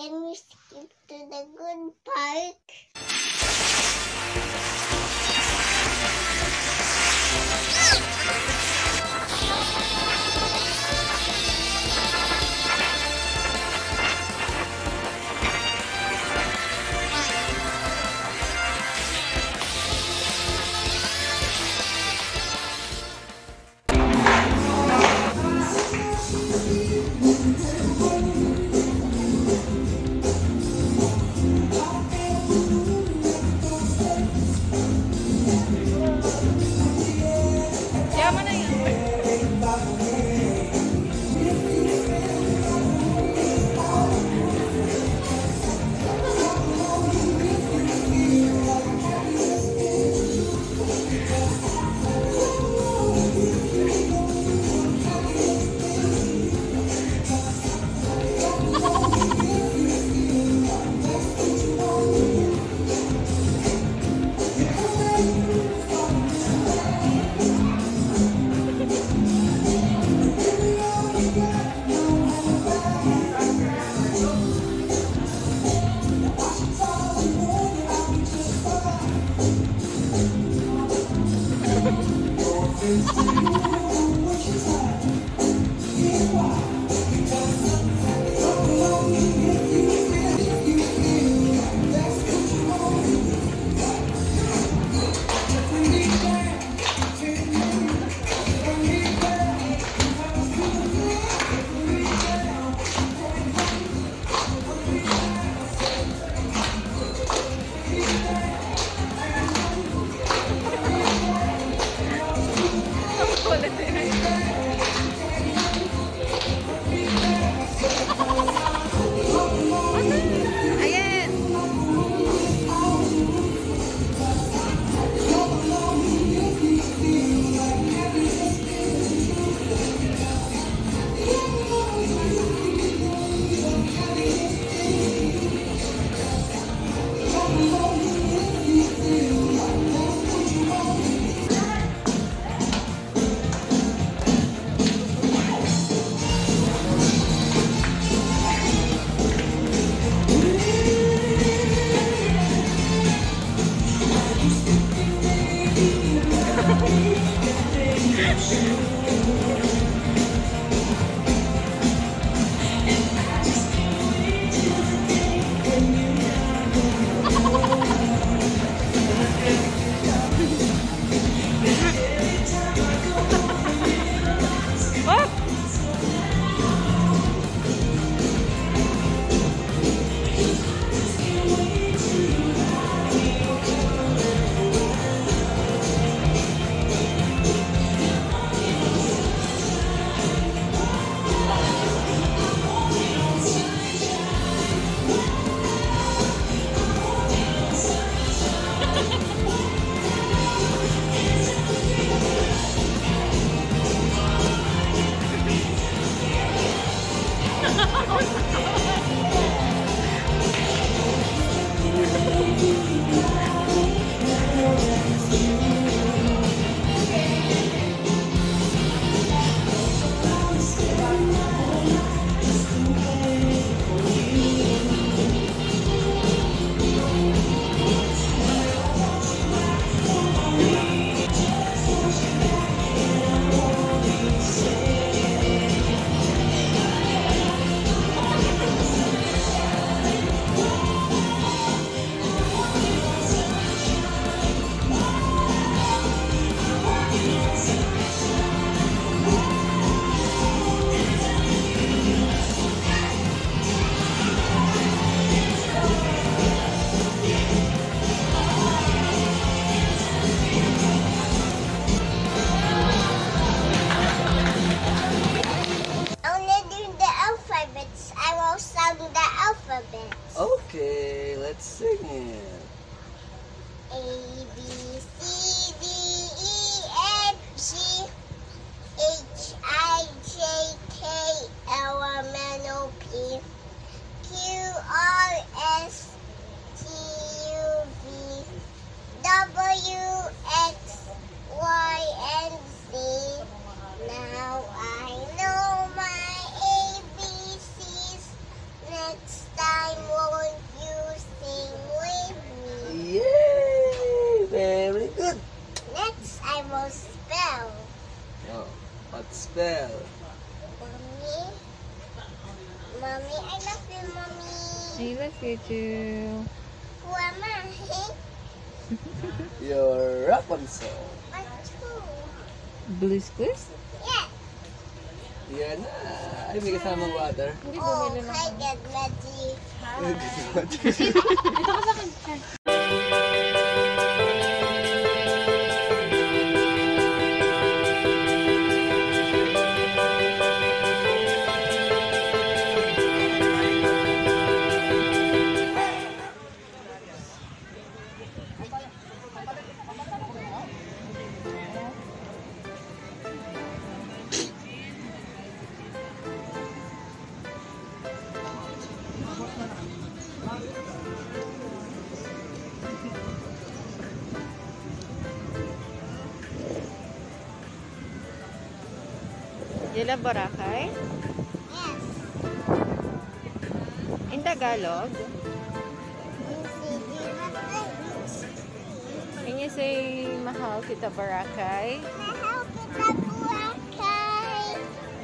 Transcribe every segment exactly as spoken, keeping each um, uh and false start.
Can we skip to the good part? Okay, let's sing it. A, B, C, D, E, F, G, H, I, J, K, L, M, N, O, P, Q, R, S, T, U, V, W, X, Y, and Z. Now I know my A B Cs. Next time spell? Mommy. Mommy, I love you, mommy. I love you too. Who am I? You're Rapunzel. What two? Blue squeeze? Yeah. Yan na. Ay, may kasamang water. Hindi Oh, bumili ng... hi, get ready. Ito ka sa akin. You love Boracay? Yes. In Tagalog? Can you say mahal kita Boracay? Mahal kita Boracay.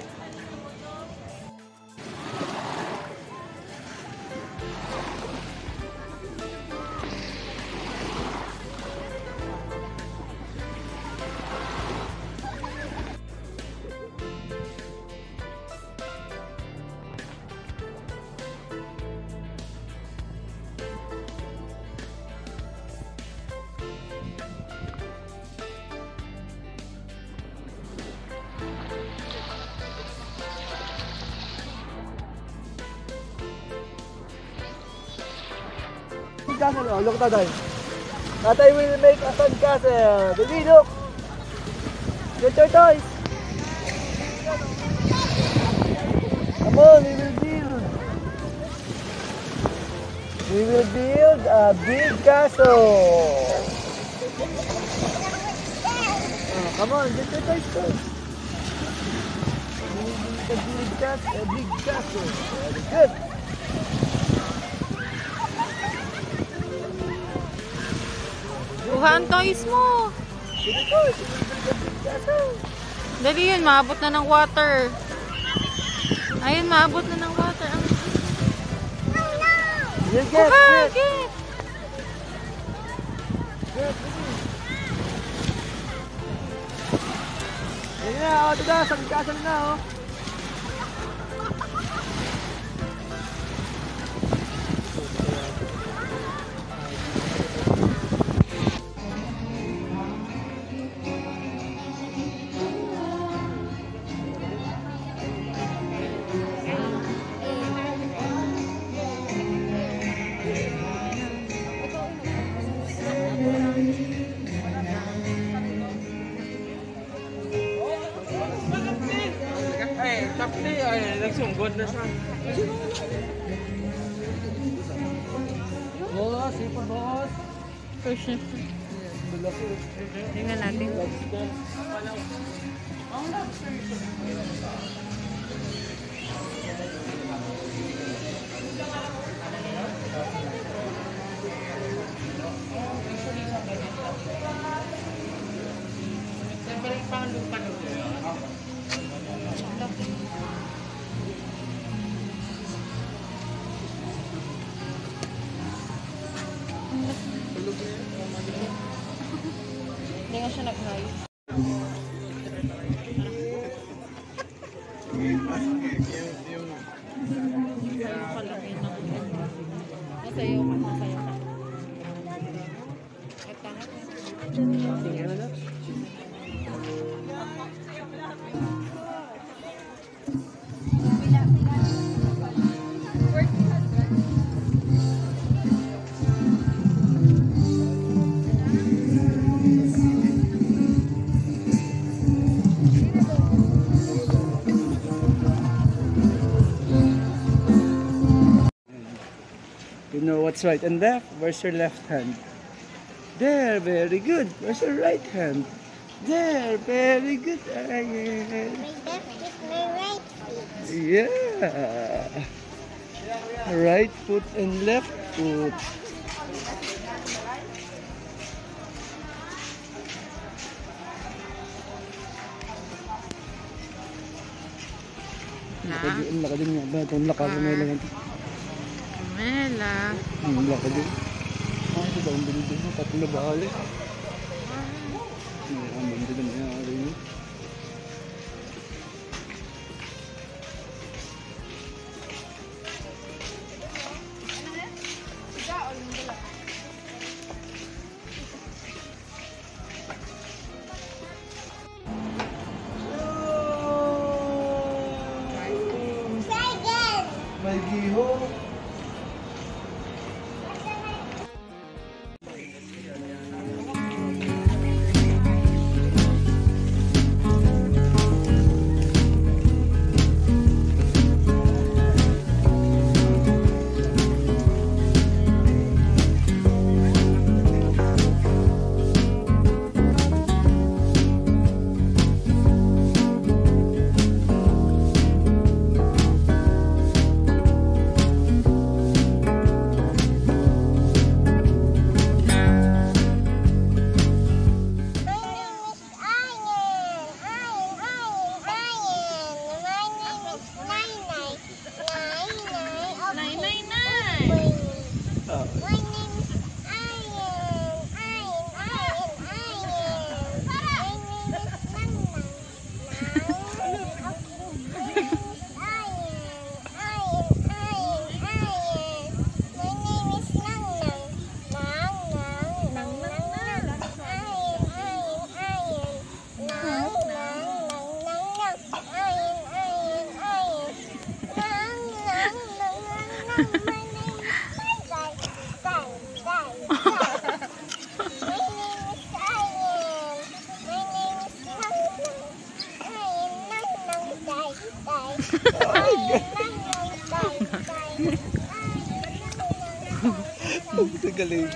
Castle, oh, look tatay. Tatay will make a sand castle. Baby, look. Get your toys. Come on, we will build. We will build a big castle. Oh, come on, get your toys first. We will build a big castle. A big castle. Very good. Kuha ang toys mo! Dali yun, maabot na ng water. Ayun, maabot na ng water. You get Kuha, it. get! Ayan na, oh, ito na, sangkasan na, oh. Ay, tapos ay, nagsunggod na siya. Boss, ipon boss. Push na. Tingnan natin. Hindi nga siya nag-high. Nasayaw ka, nasayaw ka. At tangat. Tingnan na. You know what's right and left? Where's your left hand? There, very good. Where's your right hand? There, very good. Ah, yeah. My left is my right feet. Yeah. Right foot and left foot. ang laki din nga ba? Itong laka sa may lang ito. Mela. Ang laki din. Ah, ito ba ang bilhin mo? Tatlo na bahali. Ang bandi na mayari niyo. Try again. May giho. Sa galing.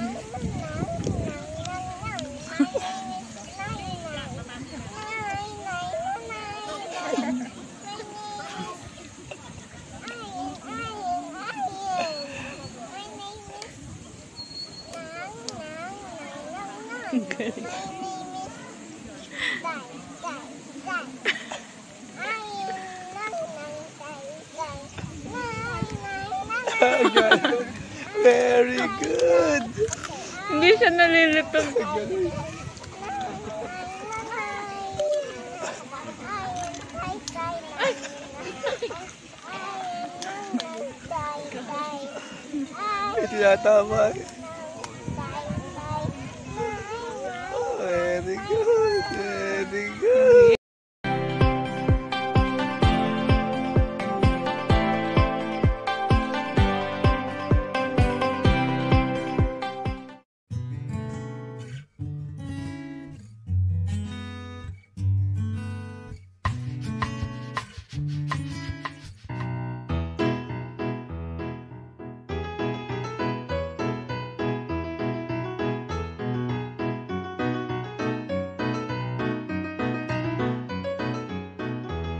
Very good. Hindi siya nalilipad. Ito yata Very good. Very good.